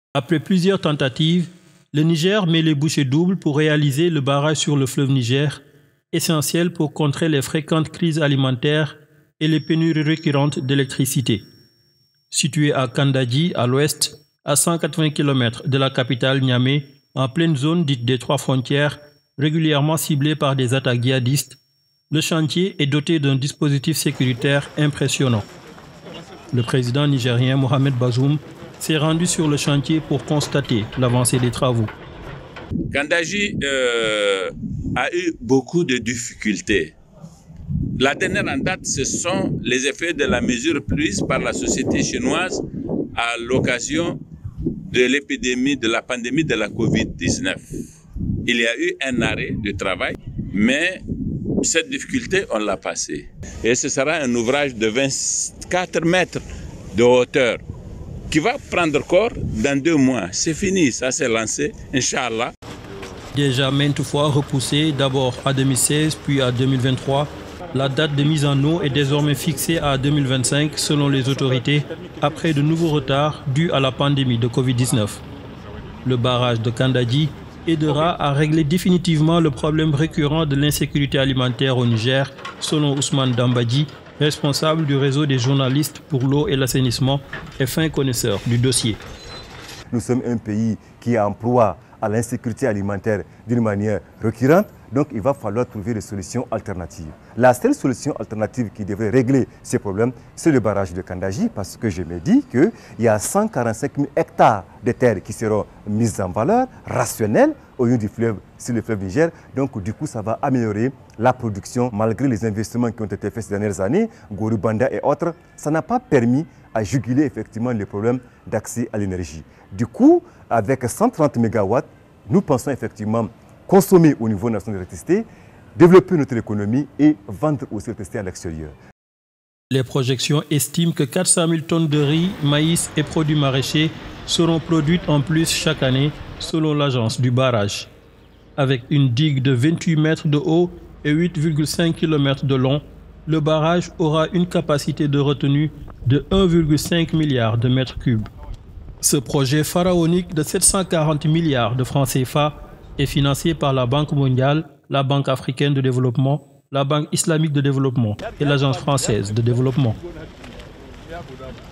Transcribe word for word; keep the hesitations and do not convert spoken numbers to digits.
Après plusieurs tentatives, le Niger met les bouchées doubles pour réaliser le barrage sur le fleuve Niger, essentiel pour contrer les fréquentes crises alimentaires et les pénuries récurrentes d'électricité. Situé à Kandadji, à l'ouest, à cent quatre-vingts kilomètres de la capitale Niamey, en pleine zone dite des trois frontières, régulièrement ciblée par des attaques djihadistes, le chantier est doté d'un dispositif sécuritaire impressionnant. Le président nigérien Mohamed Bazoum s'est rendu sur le chantier pour constater l'avancée des travaux. Kandadji euh, a eu beaucoup de difficultés. La dernière en date, ce sont les effets de la mesure prise par la société chinoise à l'occasion de l'épidémie, de la pandémie de la covid dix-neuf. Il y a eu un arrêt de travail, mais cette difficulté, on l'a passée. Et ce sera un ouvrage de vingt-quatre mètres de hauteur qui va prendre corps dans deux mois. C'est fini, ça s'est lancé, Inch'Allah. Déjà maintes fois repoussé, d'abord à deux mille seize, puis à deux mille vingt-trois, la date de mise en eau est désormais fixée à deux mille vingt-cinq selon les autorités, après de nouveaux retards dus à la pandémie de covid dix-neuf. Le barrage de Kandadji aidera à régler définitivement le problème récurrent de l'insécurité alimentaire au Niger, selon Ousmane Dambadji, responsable du réseau des journalistes pour l'eau et l'assainissement et fin connaisseur du dossier. Nous sommes un pays qui emploie à l'insécurité alimentaire d'une manière récurrente, donc il va falloir trouver des solutions alternatives. La seule solution alternative qui devrait régler ces problèmes, c'est le barrage de Kandadji, parce que je me dis qu'il y a cent quarante-cinq mille hectares de terres qui seront mises en valeur, rationnelles, au niveau du fleuve, sur le fleuve Niger. Donc du coup, ça va améliorer la production, malgré les investissements qui ont été faits ces dernières années, Gorubanda et autres. Ça n'a pas permis à juguler effectivement les problèmes d'accès à l'énergie. Du coup, avec cent trente mégawatts, nous pensons effectivement consommer au niveau national d'électricité, développer notre économie et vendre aussi l'électricité à l'extérieur. Les projections estiment que quatre cent mille tonnes de riz, maïs et produits maraîchers seront produites en plus chaque année, selon l'agence du barrage. Avec une digue de vingt-huit mètres de haut et huit virgule cinq kilomètres de long, le barrage aura une capacité de retenue de un virgule cinq milliard de mètres cubes. Ce projet pharaonique de sept cent quarante milliards de francs C F A est financé par la Banque mondiale, la Banque africaine de développement, la Banque islamique de développement et l'Agence française de développement.